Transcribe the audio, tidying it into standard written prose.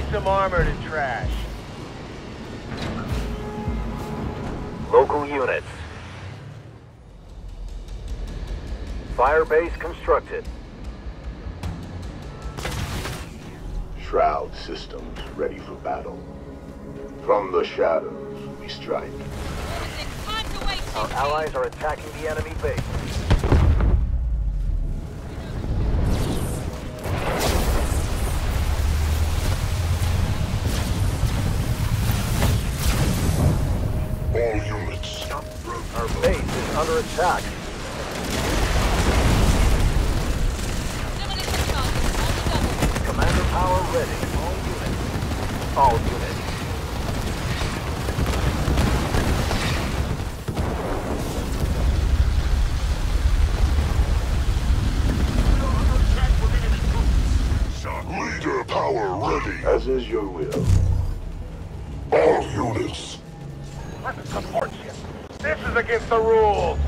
System armor to trash. Local units. Fire base constructed. Shroud systems ready for battle. From the shadows, we strike. Our allies are attacking the enemy base. All units. Our base is under attack. Commander power ready. All units. All units. Leader power ready. As is your will. All units. Let us support you. This is against the rules.